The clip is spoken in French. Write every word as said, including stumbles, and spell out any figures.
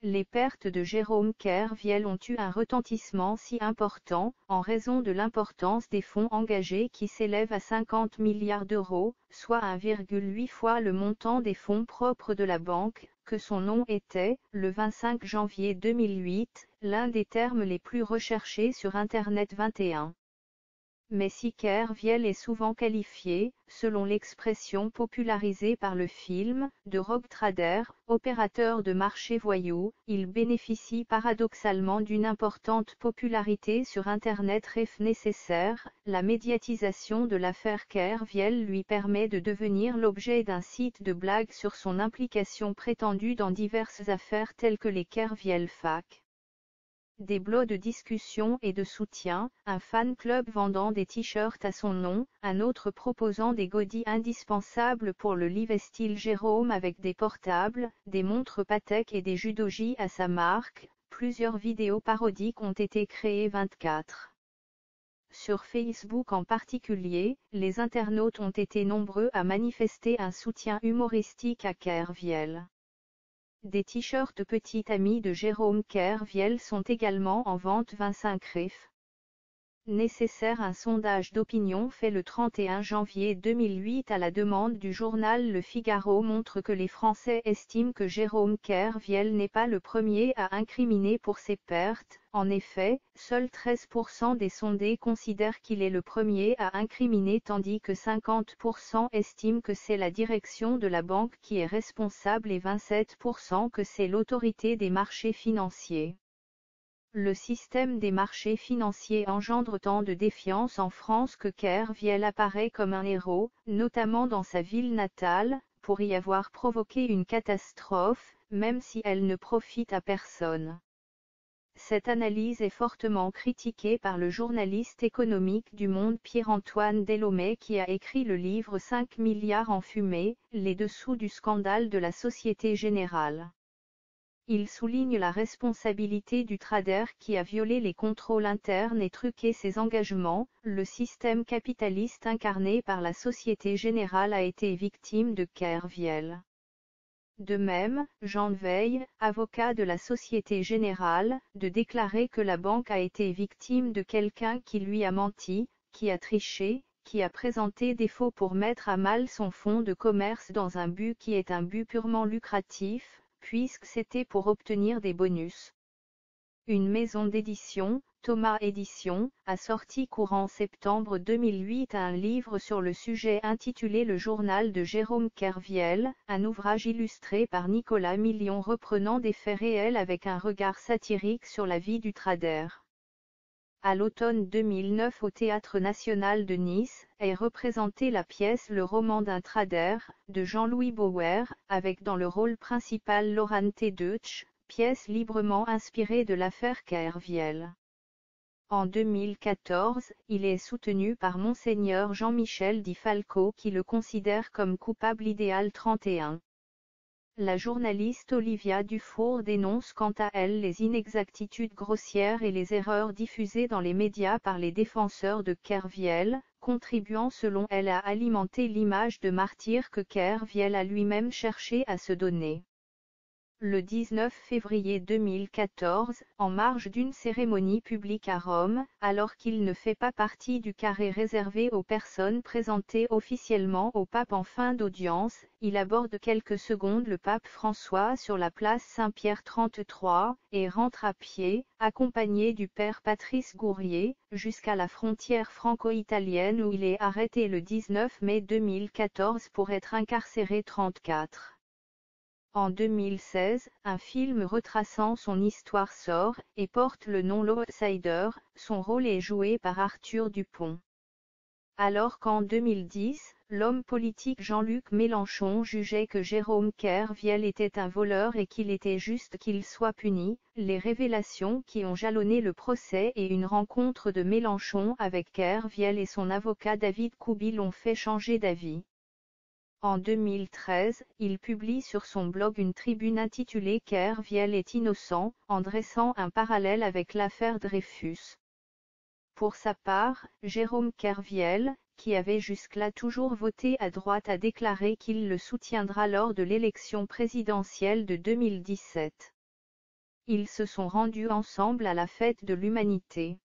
Les pertes de Jérôme Kerviel ont eu un retentissement si important, en raison de l'importance des fonds engagés qui s'élèvent à cinquante milliards d'euros, soit un virgule huit fois le montant des fonds propres de la banque, que son nom était, le vingt-cinq janvier deux mille huit, l'un des termes les plus recherchés sur Internet vingt et un. Mais si Kerviel est souvent qualifié, selon l'expression popularisée par le film, de rogue trader, opérateur de marché voyou, il bénéficie paradoxalement d'une importante popularité sur Internet ref nécessaire. La médiatisation de l'affaire Kerviel lui permet de devenir l'objet d'un site de blagues sur son implication prétendue dans diverses affaires telles que les Kerviel Fac. Des blogs de discussion et de soutien, un fan club vendant des t-shirts à son nom, un autre proposant des goodies indispensables pour le live-style Jérôme avec des portables, des montres Patek et des judogi à sa marque. Plusieurs vidéos parodiques ont été créées vingt-quatre. Sur Facebook en particulier, les internautes ont été nombreux à manifester un soutien humoristique à Kerviel. Des t-shirts Petit Ami de Jérôme Kerviel sont également en vente vingt-cinq ref. Nécessaire. Un sondage d'opinion fait le trente et un janvier deux mille huit à la demande du journal Le Figaro montre que les Français estiment que Jérôme Kerviel n'est pas le premier à incriminer pour ses pertes. En effet, seuls treize pour cent des sondés considèrent qu'il est le premier à incriminer tandis que cinquante pour cent estiment que c'est la direction de la banque qui est responsable et vingt-sept pour cent que c'est l'autorité des marchés financiers. Le système des marchés financiers engendre tant de défiance en France que Kerviel apparaît comme un héros, notamment dans sa ville natale, pour y avoir provoqué une catastrophe, même si elle ne profite à personne. Cette analyse est fortement critiquée par le journaliste économique du Monde Pierre-Antoine Delhomme qui a écrit le livre cinq milliards en fumée, les dessous du scandale de la Société Générale. Il souligne la responsabilité du trader qui a violé les contrôles internes et truqué ses engagements. Le système capitaliste incarné par la Société Générale a été victime de Kerviel. De même, Jean Veil, avocat de la Société Générale, de déclarer que la banque a été victime de quelqu'un qui lui a menti, qui a triché, qui a présenté des faux pour mettre à mal son fonds de commerce dans un but qui est un but purement lucratif, puisque c'était pour obtenir des bonus. Une maison d'édition, Thomas Éditions, a sorti courant septembre deux mille huit un livre sur le sujet intitulé Le journal de Jérôme Kerviel, un ouvrage illustré par Nicolas Million reprenant des faits réels avec un regard satirique sur la vie du trader. À l'automne deux mille neuf au Théâtre National de Nice, est représentée la pièce Le roman d'un trader, de Jean-Louis Bauer, avec dans le rôle principal Laurent Deutsch, pièce librement inspirée de l'affaire Kerviel. En deux mille quatorze, il est soutenu par Monseigneur Jean-Michel Di Falco qui le considère comme coupable idéal trente et un. La journaliste Olivia Dufour dénonce quant à elle les inexactitudes grossières et les erreurs diffusées dans les médias par les défenseurs de Kerviel, contribuant selon elle à alimenter l'image de martyr que Kerviel a lui-même cherché à se donner. Le dix-neuf février deux mille quatorze, en marge d'une cérémonie publique à Rome, alors qu'il ne fait pas partie du carré réservé aux personnes présentées officiellement au pape en fin d'audience, il aborde quelques secondes le pape François sur la place Saint-Pierre trente-trois, et rentre à pied, accompagné du père Patrice Gourier, jusqu'à la frontière franco-italienne où il est arrêté le dix-neuf mai deux mille quatorze pour être incarcéré trente-quatre. En deux mille seize, un film retraçant son histoire sort, et porte le nom L'Outsider, son rôle est joué par Arthur Dupont. Alors qu'en deux mille dix, l'homme politique Jean-Luc Mélenchon jugeait que Jérôme Kerviel était un voleur et qu'il était juste qu'il soit puni, les révélations qui ont jalonné le procès et une rencontre de Mélenchon avec Kerviel et son avocat David Koubi l'ont fait changer d'avis. En deux mille treize, il publie sur son blog une tribune intitulée « Kerviel est innocent », en dressant un parallèle avec l'affaire Dreyfus. Pour sa part, Jérôme Kerviel, qui avait jusque-là toujours voté à droite, a déclaré qu'il le soutiendra lors de l'élection présidentielle de deux mille dix-sept. Ils se sont rendus ensemble à la fête de l'humanité.